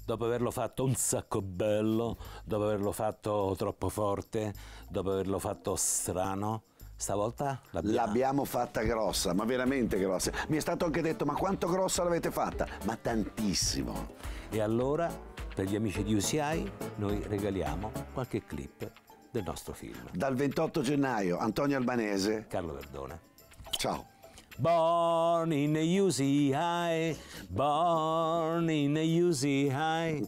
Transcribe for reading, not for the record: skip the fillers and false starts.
dopo averlo fatto un sacco bello, dopo averlo fatto troppo forte, dopo averlo fatto strano, stavolta l'abbiamo fatta grossa, ma veramente grossa. Mi è stato anche detto: ma quanto grossa l'avete fatta? Ma tantissimo. E allora, per gli amici di UCI, noi regaliamo qualche clip del nostro film. Dal 28 gennaio, Antonio Albanese, Carlo Verdone. ciao. Born in a UCI, born in a UCI.